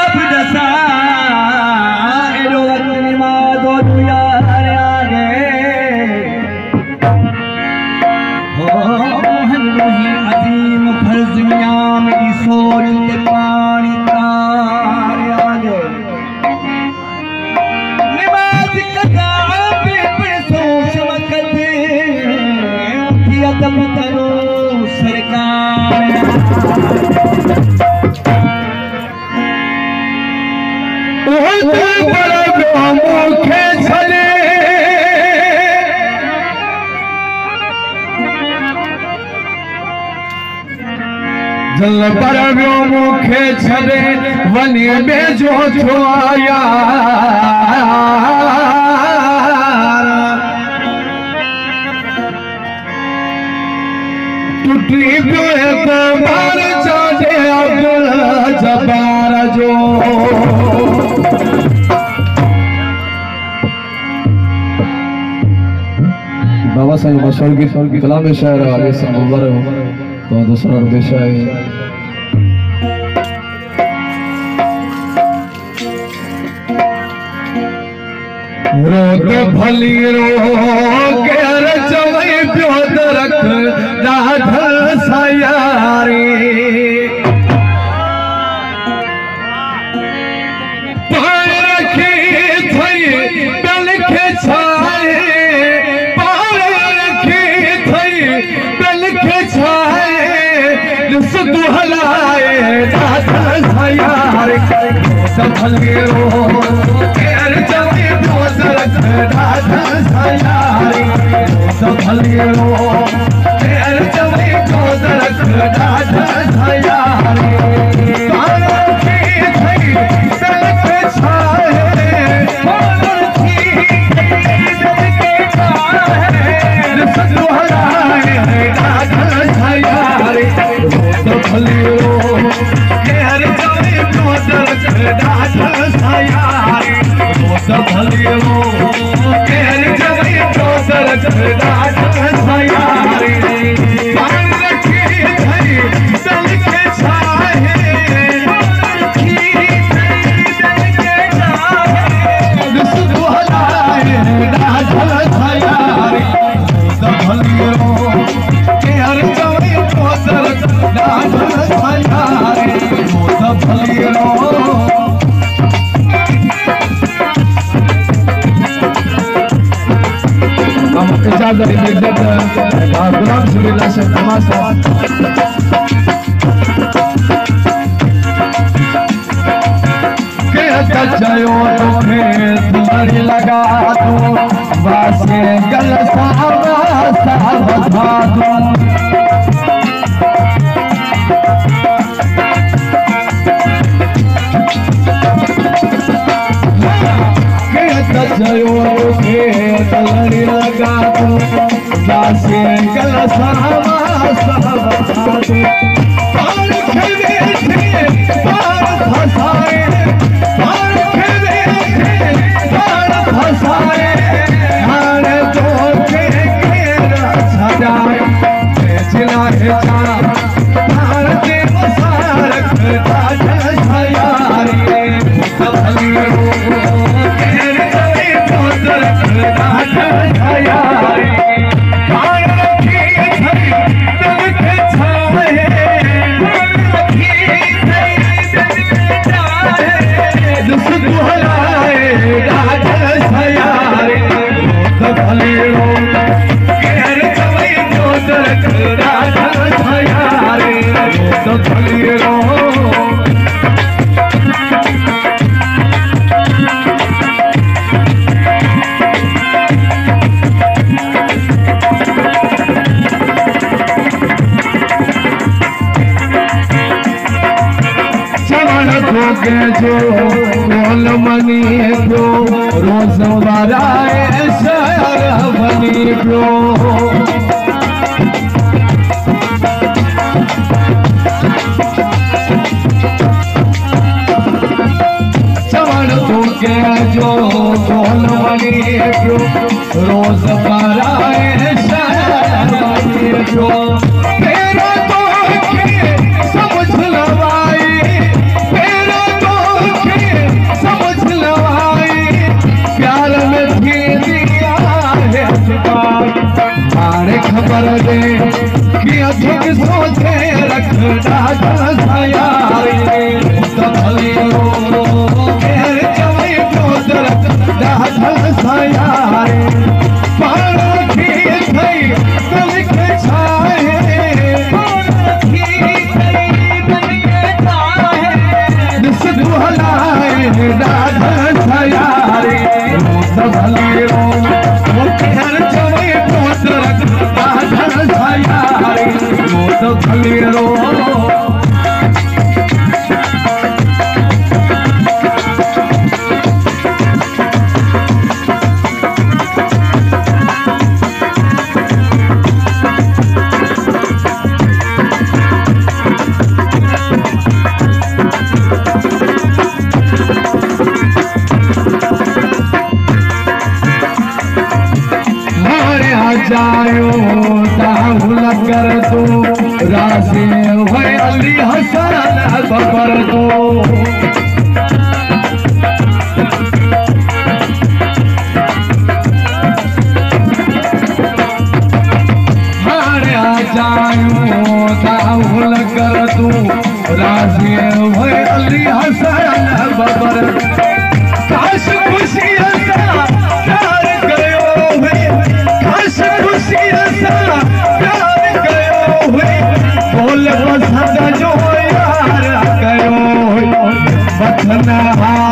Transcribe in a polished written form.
जल पर मुखे छे वनी में जो छुआया टूटी बार चाहे अब्दुल जब्बार जो बाबा साहब मशहूर की कलाम शायर आगे से मुबारक तो दूसरा पेश है रोत भली रो के रचवई प्यो दरख राध सयारी पार रखी थई बल के छाए पार रखी थई बल के छाए सुदु हलाए राध सयारी भली रो के रचवई राधा सयारी भली रो तेर चवई को दरख राधा सयारी पार की थई बल के छाए पार की बल के छाए सदु हलाए राधा सयारी भली रो तेर चवई को दरख राधा सयारी भली रो गुलाम सुरीला से तमाशा चयो तुम्हारी लगा दो बासे गल सा बधा दो चयो तुम्हारी लगा दो बासे गल सा बधा दो पार खेले थे पार फसाए जो कोल मनी प्यो रोज वाराए शहर बनी प्यो चवण तो के जो कोल मनी प्यो रोज वाराए शहर बनी प्यो तेरा तो समझ लवाई जायो ताहुल कर तू रासे भाई अली हसन बबर तो हारे आ जायो ताहुल कर तू रासे भाई अली हसन बबर काश खुशी प्यार गयो है काश खुशी प्यार गयो है बोल पसंद जो यार गयो वतन